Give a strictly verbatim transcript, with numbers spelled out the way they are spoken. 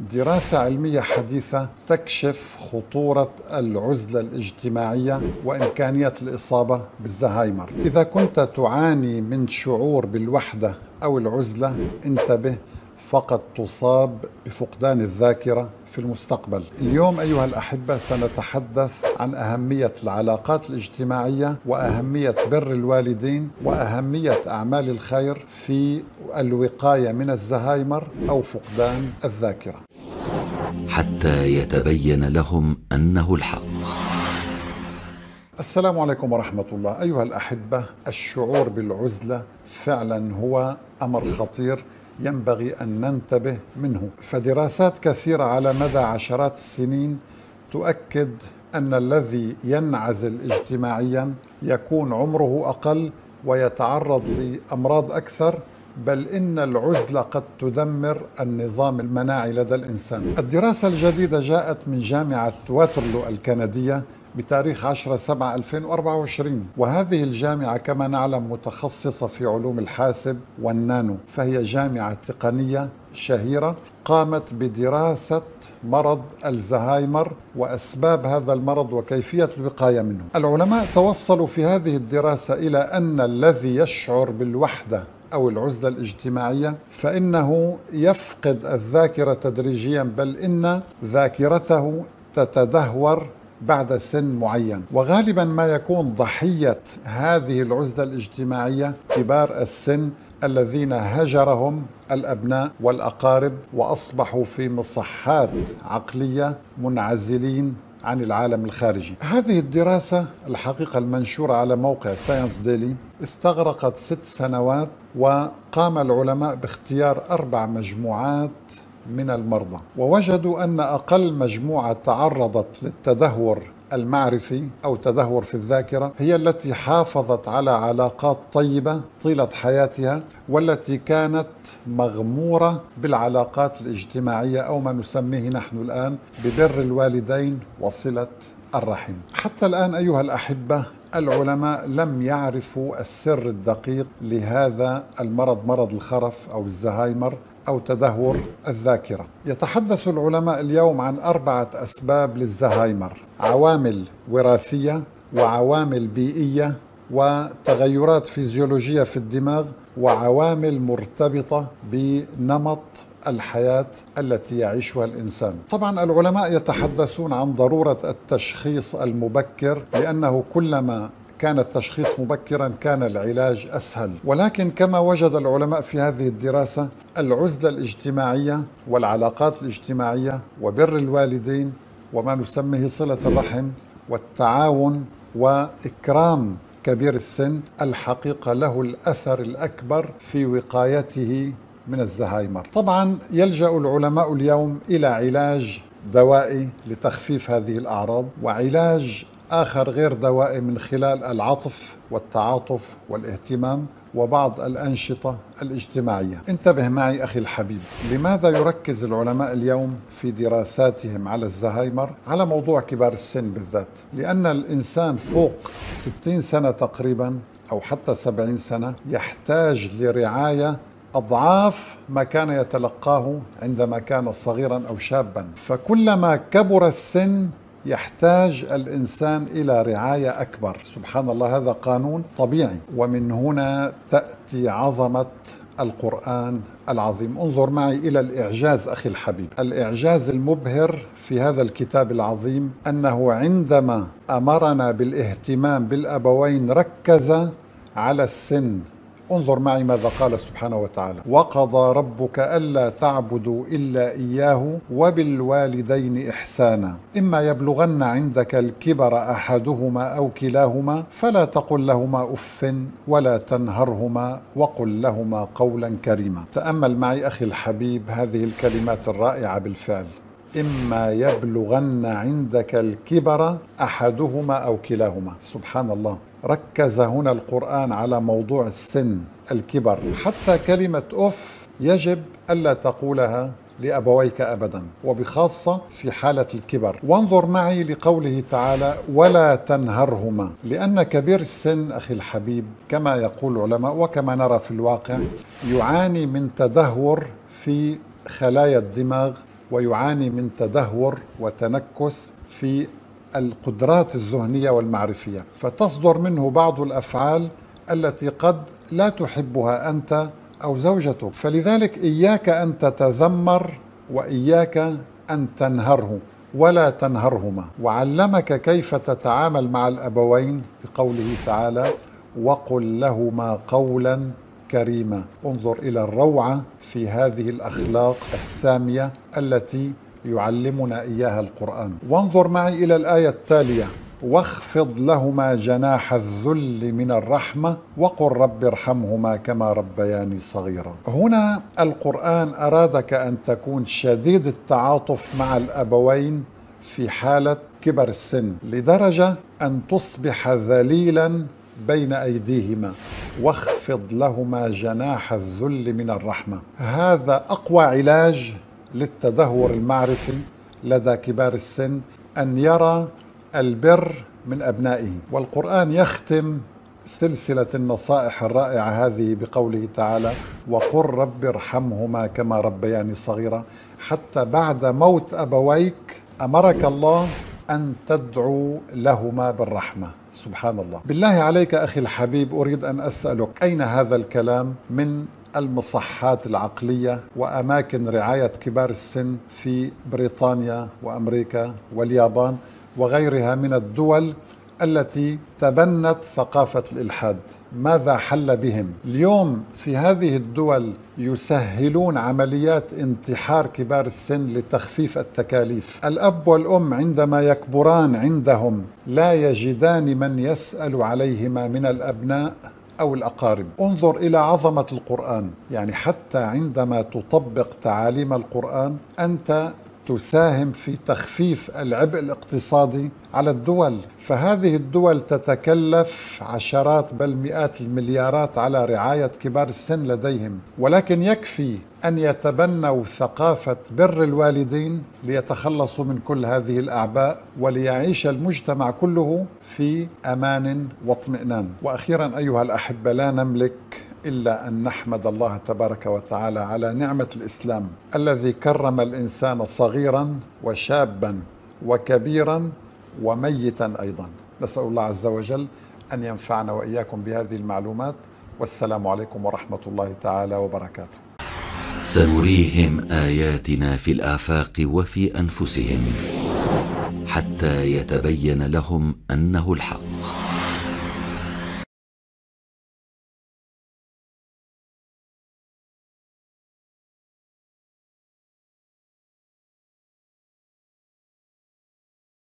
دراسة علمية حديثة تكشف خطورة العزلة الاجتماعية وإمكانية الإصابة بالزهايمر. إذا كنت تعاني من شعور بالوحدة أو العزلة، انتبه، فقد تصاب بفقدان الذاكرة في المستقبل. اليوم أيها الأحبة سنتحدث عن أهمية العلاقات الاجتماعية وأهمية بر الوالدين وأهمية أعمال الخير في الوقاية من الزهايمر أو فقدان الذاكرة، حتى يتبين لهم أنه الحق. السلام عليكم ورحمة الله. أيها الأحبة، الشعور بالعزلة فعلا هو أمر خطير ينبغي أن ننتبه منه. فدراسات كثيرة على مدى عشرات السنين تؤكد أن الذي ينعزل اجتماعيا يكون عمره أقل ويتعرض لأمراض أكثر، بل إن العزلة قد تدمر النظام المناعي لدى الإنسان. الدراسة الجديدة جاءت من جامعة واترلو الكندية بتاريخ عشرة سبعة ألفين وأربعة وعشرين، وهذه الجامعة كما نعلم متخصصة في علوم الحاسب والنانو، فهي جامعة تقنية شهيرة قامت بدراسة مرض الزهايمر وأسباب هذا المرض وكيفية الوقاية منه. العلماء توصلوا في هذه الدراسة إلى أن الذي يشعر بالوحدة أو العزلة الاجتماعية فإنه يفقد الذاكرة تدريجيا، بل إن ذاكرته تتدهور بعد سن معين، وغالبا ما يكون ضحية هذه العزلة الاجتماعية كبار السن الذين هجرهم الأبناء والأقارب وأصبحوا في مصحات عقلية منعزلين عن العالم الخارجي. هذه الدراسة الحقيقة المنشورة على موقع ساينس ديلي استغرقت ست سنوات، وقام العلماء باختيار أربع مجموعات من المرضى، ووجدوا أن أقل مجموعة تعرضت للتدهور المعرفي أو تدهور في الذاكرة هي التي حافظت على علاقات طيبة طيلة حياتها، والتي كانت مغمورة بالعلاقات الاجتماعية أو ما نسميه نحن الآن ببر الوالدين وصلة الرحم. حتى الآن أيها الأحبة العلماء لم يعرفوا السر الدقيق لهذا المرض، مرض الخرف أو الزهايمر أو تدهور الذاكرة. يتحدث العلماء اليوم عن أربعة أسباب للزهايمر: عوامل وراثية، وعوامل بيئية، وتغيرات فيزيولوجية في الدماغ، وعوامل مرتبطة بنمط الحياة التي يعيشها الإنسان. طبعا العلماء يتحدثون عن ضرورة التشخيص المبكر، لأنه كلما كان التشخيص مبكرا كان العلاج أسهل. ولكن كما وجد العلماء في هذه الدراسة، العزلة الاجتماعية والعلاقات الاجتماعية وبر الوالدين وما نسميه صلة الرحم والتعاون وإكرام كبير السن الحقيقة له الأثر الأكبر في وقايته من الزهايمر. طبعا يلجأ العلماء اليوم إلى علاج دوائي لتخفيف هذه الأعراض، وعلاج آخر غير دوائي من خلال العطف والتعاطف والاهتمام وبعض الأنشطة الاجتماعية. انتبه معي أخي الحبيب، لماذا يركز العلماء اليوم في دراساتهم على الزهايمر على موضوع كبار السن بالذات؟ لأن الإنسان فوق ستين سنة تقريبا أو حتى سبعين سنة يحتاج لرعاية أضعاف ما كان يتلقاه عندما كان صغيرا أو شابا، فكلما كبر السن يحتاج الإنسان إلى رعاية أكبر. سبحان الله، هذا قانون طبيعي. ومن هنا تأتي عظمة القرآن العظيم. انظر معي إلى الإعجاز أخي الحبيب، الإعجاز المبهر في هذا الكتاب العظيم أنه عندما أمرنا بالاهتمام بالأبوين ركز على السن. انظر معي ماذا قال سبحانه وتعالى: وقضى ربك ألا تعبدوا إلا إياه وبالوالدين إحسانا إما يبلغن عندك الكبر أحدهما أو كلاهما فلا تقل لهما أف ولا تنهرهما وقل لهما قولا كريما. تأمل معي أخي الحبيب هذه الكلمات الرائعة بالفعل: إما يبلغن عندك الكبر أحدهما أو كلاهما. سبحان الله، ركز هنا القرآن على موضوع السن، الكبر. حتى كلمة أف يجب ألا تقولها لأبويك أبدا، وبخاصة في حالة الكبر. وانظر معي لقوله تعالى: ولا تنهرهما، لأن كبير السن أخي الحبيب كما يقول العلماء وكما نرى في الواقع يعاني من تدهور في خلايا الدماغ ويعاني من تدهور وتنكس في القدرات الذهنية والمعرفية، فتصدر منه بعض الأفعال التي قد لا تحبها أنت أو زوجتك. فلذلك إياك أن تتذمر وإياك أن تنهره ولا تنهرهما. وعلمك كيف تتعامل مع الأبوين بقوله تعالى: وقل لهما قولا كريما. انظر إلى الروعة في هذه الأخلاق السامية التي يعلمنا إياها القرآن. وانظر معي إلى الآية التالية: واخفض لهما جناح الذل من الرحمة وقل رب ارحمهما كما ربياني صغيرا. هنا القرآن أرادك أن تكون شديد التعاطف مع الأبوين في حالة كبر السن، لدرجة أن تصبح ذليلا بين أيديهما. واخفض لهما جناح الذل من الرحمة. هذا أقوى علاج للتدهور المعرفي لدى كبار السن، أن يرى البر من أبنائه. والقرآن يختم سلسلة النصائح الرائعة هذه بقوله تعالى: وقل رب ارحمهما كما ربياني صغيرا. حتى بعد موت أبويك أمرك الله أن تدعو لهما بالرحمة. سبحان الله. بالله عليك أخي الحبيب، أريد أن أسألك: أين هذا الكلام من المصحات العقلية وأماكن رعاية كبار السن في بريطانيا وأمريكا واليابان وغيرها من الدول التي تبنت ثقافة الإلحاد؟ ماذا حل بهم؟ اليوم في هذه الدول يسهلون عمليات انتحار كبار السن لتخفيف التكاليف. الأب والأم عندما يكبران عندهم لا يجدان من يسأل عليهما من الأبناء أو الأقارب. انظر إلى عظمة القرآن، يعني حتى عندما تطبق تعاليم القرآن أنت تساهم في تخفيف العبء الاقتصادي على الدول. فهذه الدول تتكلف عشرات بل مئات المليارات على رعاية كبار السن لديهم، ولكن يكفي أن يتبنوا ثقافة بر الوالدين ليتخلصوا من كل هذه الأعباء وليعيش المجتمع كله في أمان واطمئنان. وأخيرا أيها الأحبة، لا نملك إلا أن نحمد الله تبارك وتعالى على نعمة الإسلام الذي كرم الإنسان صغيرا وشابا وكبيرا وميتا أيضا. نسأل الله عز وجل أن ينفعنا وإياكم بهذه المعلومات، والسلام عليكم ورحمة الله تعالى وبركاته. سنريهم آياتنا في الآفاق وفي أنفسهم حتى يتبين لهم أنه الحق.